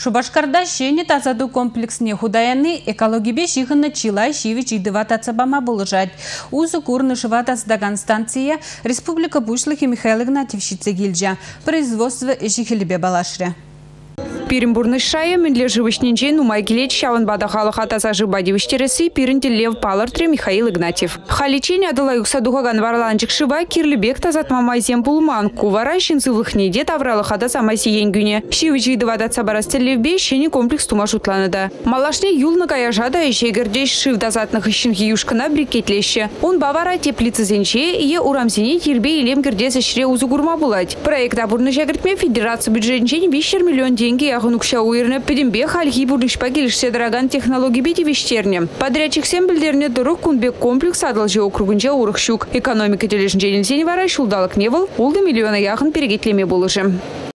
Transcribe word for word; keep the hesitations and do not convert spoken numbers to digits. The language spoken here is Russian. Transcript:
Шубашкарда шене тазаду комплексне худаяны экологибе шихына чила шиви чидыва тацабама булыжать. Узу курны шыва тацдаган станция Республика Бушлых и Михаил Игнатьевщица гильджа. Производство жихелебе балашря. Пиренбурный шая мендле живочнинчен умайгилеч шаван бадахала хатаса жибадивиштереси пирентелев палартре Михаил Игнатьев. Халичень адала юксадухаган варланчик шива кирлебек тазат мамайзем пулман. Кувара щенцывых неде таврала хатаса маси енгюне. Шивичи двадатса барастелевбе щени комплекс тумашутланада. Малашне юлна каяжада ещегердеш шив дазатных ищенхи юшкана брикетлеще. Он бавара теплицы зенче и урамсине тирбе илем гердеса шре узугурма булать. Проект абурны жагртме федерация бюджетнчен вещер миллион деньги Хунукша уирне педимбе хальхи бурдыш пагилишсе дороган технологии бити вещерне. Подрядчик всем бельдерне дорог кунбек комплекс адалжи округунча урахщук. Экономика тележнченин сеневара шулдалок не был, улды миллиона яхан перегетлеме булыжи.